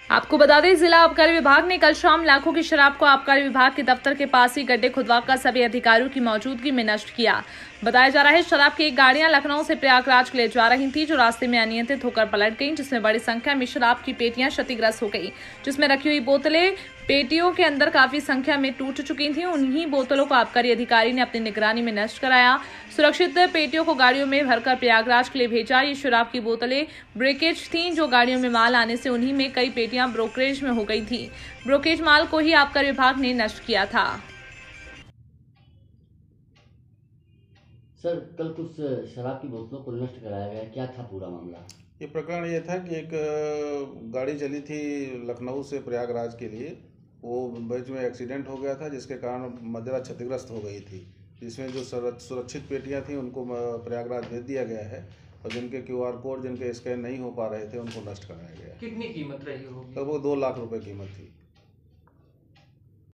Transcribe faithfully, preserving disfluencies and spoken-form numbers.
आपको बता दें, जिला आबकारी विभाग ने कल शाम लाखों की शराब को आबकारी विभाग के दफ्तर के पास ही गड्ढे खुदवाकर सभी अधिकारियों की मौजूदगी में नष्ट किया। बताया जा रहा है शराब की गाड़ियां लखनऊ से प्रयागराज के लिए जा रही थी, जो रास्ते में अनियंत्रित होकर पलट गईं, जिसमें बड़ी संख्या में शराब की पेटियां क्षतिग्रस्त हो गई, जिसमें रखी हुई बोतलें पेटियों के अंदर काफी संख्या में टूट चुकी थीं। उन्हीं बोतलों को आबकारी अधिकारी ने अपनी निगरानी में नष्ट कराया। सुरक्षित पेटियों को गाड़ियों में भरकर प्रयागराज के लिए भेजा। ये शराब की बोतलें ब्रेकेज थीं, जो गाड़ियों में माल आने से उन्हीं में कई पेटियां ब्रोकरेज में हो गई थी। ब्रोकेज माल को ही आबकारी विभाग ने नष्ट किया था। सर, कल कुछ शराब की बोतलों को नष्ट कराया गया, क्या था पूरा मामला? ये प्रकरण ये था कि एक गाड़ी चली थी लखनऊ से प्रयागराज के लिए, वो बीच में एक्सीडेंट हो गया था, जिसके कारण मदिरा क्षतिग्रस्त हो गई थी, जिसमें जो सुरक्षित पेटियां थी उनको प्रयागराज भेज दिया गया है और जिनके क्यूआर कोड जिनके स्कैन नहीं हो पा रहे थे उनको नष्ट कराया गया। कितनी कीमत रही होगी? लगभग दो लाख रुपए कीमत थी।